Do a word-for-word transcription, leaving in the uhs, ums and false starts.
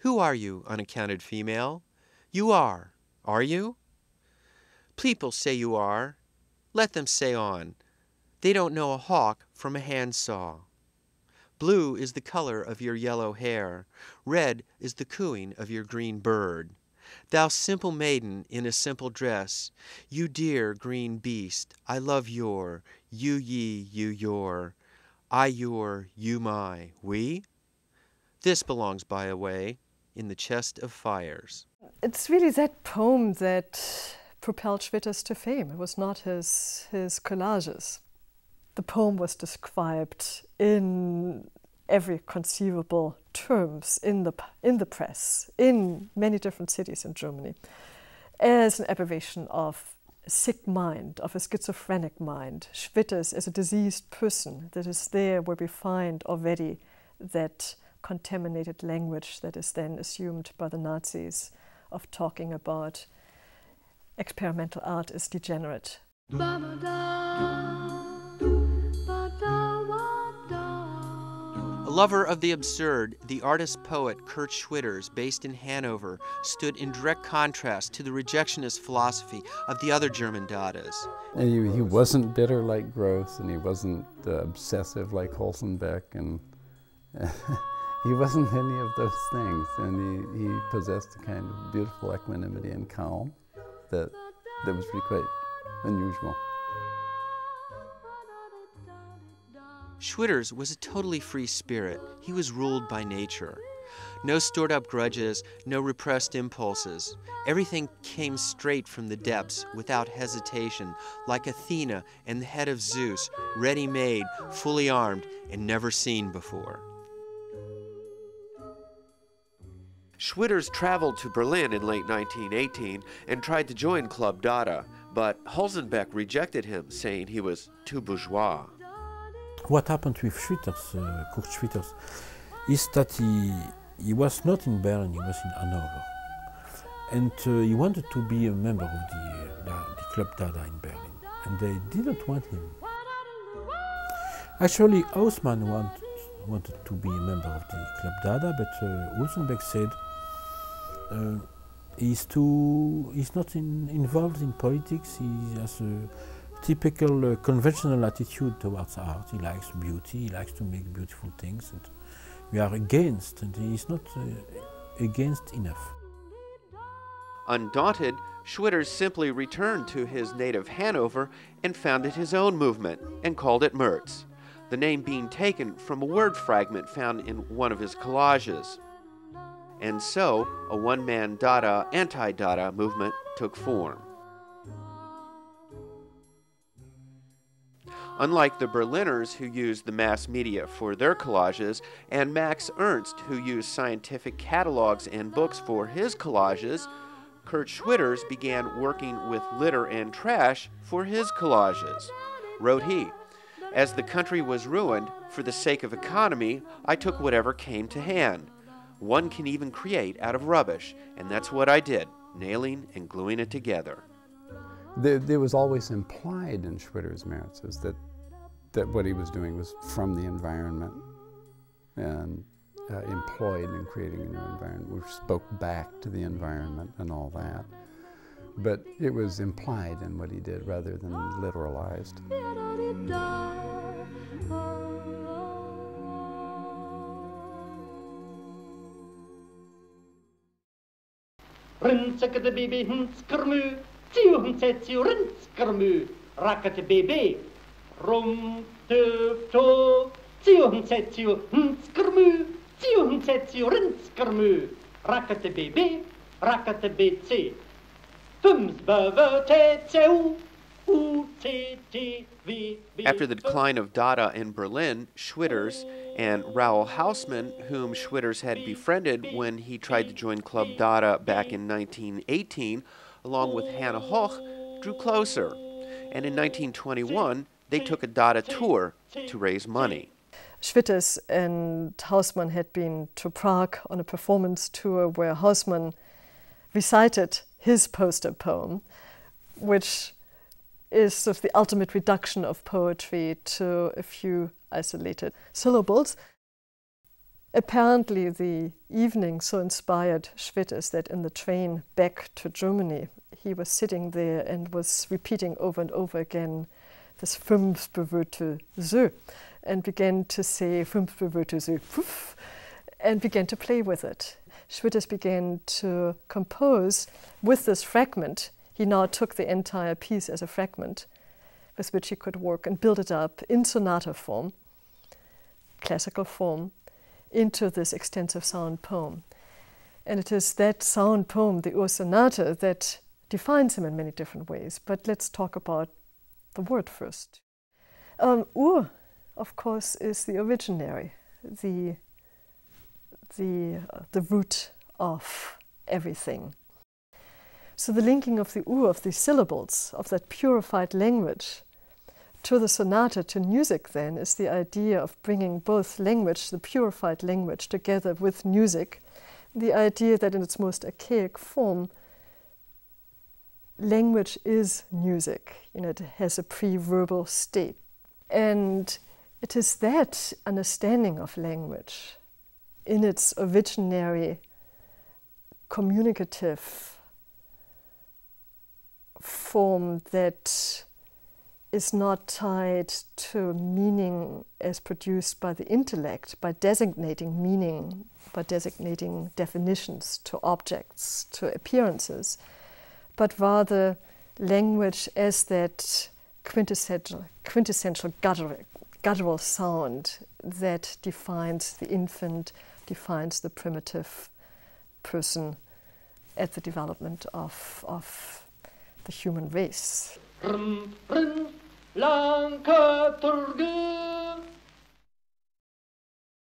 Who are you, unaccounted female? You are, are you? People say you are. Let them say on. They don't know a hawk from a handsaw. Blue is the color of your yellow hair. Red is the cooing of your green bird. Thou simple maiden in a simple dress, you dear green beast, I love your, you ye, you your, I your, you my, we? This belongs by a way in the chest of fires. It's really that poem that propelled Schwitters to fame. It was not his, his collages. The poem was described in every conceivable terms in the, in the press, in many different cities in Germany, as an aberration of a sick mind, of a schizophrenic mind. Schwitters is a diseased person that is there where we find already that contaminated language that is then assumed by the Nazis of talking about experimental art is degenerate. A lover of the absurd, the artist-poet Kurt Schwitters, based in Hanover, stood in direct contrast to the rejectionist philosophy of the other German Dadas. And he, he wasn't bitter like Gross, and he wasn't uh, obsessive like Holzenbeck, and uh, he wasn't any of those things. And he, he possessed a kind of beautiful equanimity and calm that, that was really quite unusual. Schwitters was a totally free spirit. He was ruled by nature. No stored up grudges, no repressed impulses. Everything came straight from the depths without hesitation, like Athena and the head of Zeus, ready-made, fully armed, and never seen before. Schwitters traveled to Berlin in late nineteen eighteen and tried to join Club Dada, but Holzenbeck rejected him, saying he was too bourgeois. What happened with Schwitters, uh, Kurt Schwitters, is that he, he was not in Berlin, he was in Hanover. And uh, he wanted to be a member of the, uh, the Club Dada in Berlin, and they didn't want him. Actually, Haussmann wanted, wanted to be a member of the Club Dada, but uh, Holzenbeck said uh, he's, too, he's not in, involved in politics, he has a typical uh, conventional attitude towards art. He likes beauty, he likes to make beautiful things, and we are against, and he's not uh, against enough. Undaunted, Schwitters simply returned to his native Hanover and founded his own movement and called it Merz, the name being taken from a word fragment found in one of his collages. And so, a one-man Dada, anti-Dada movement took form. Unlike the Berliners, who used the mass media for their collages, and Max Ernst, who used scientific catalogs and books for his collages, Kurt Schwitters began working with litter and trash for his collages. Wrote he, "As the country was ruined, for the sake of economy, I took whatever came to hand. One can even create out of rubbish, and that's what I did, nailing and gluing it together." There, there was always implied in Schwitters' Merzes that, that what he was doing was from the environment and uh, employed in creating a new environment, which spoke back to the environment and all that. But it was implied in what he did rather than literalized. Rinseke baby hinskermu, tiu hinsetju rinskermu, raket baby, rum tuf to, tiu hinsetju hinskermu, tiu hinsetju rinskermu, raket baby, raket bc, fums beve te teu, u t t v. After the decline of Dada in Berlin, Schwitters and Raoul Haussmann, whom Schwitters had befriended when he tried to join Club Dada back in nineteen eighteen, along with Hannah Hoch, drew closer. And in nineteen twenty-one, they took a Dada tour to raise money. Schwitters and Haussmann had been to Prague on a performance tour where Haussmann recited his poster poem, which is sort of the ultimate reduction of poetry to a few isolated syllables. Apparently the evening so inspired Schwitters that in the train back to Germany he was sitting there and was repeating over and over again this fünf bewirte so, and began to say fünf bewirte so, poof, and began to play with it. Schwitters began to compose with this fragment. He now took the entire piece as a fragment with which he could work and build it up in sonata form, classical form, into this extensive sound poem. And it is that sound poem, the Ursonate, that defines him in many different ways. But let's talk about the word first. Um, Ur, of course, is the originary, the, the, uh, the root of everything. So the linking of the Ur, of the syllables, of that purified language, to the sonata, to music then, is the idea of bringing both language, the purified language, together with music. The idea that in its most archaic form, language is music. You know, it has a pre-verbal state. And it is that understanding of language in its originary communicative form that is not tied to meaning as produced by the intellect, by designating meaning, by designating definitions to objects, to appearances, but rather language as that quintessential, quintessential guttural, guttural sound that defines the infant, defines the primitive person at the development of, of the human race. Lanka Turgu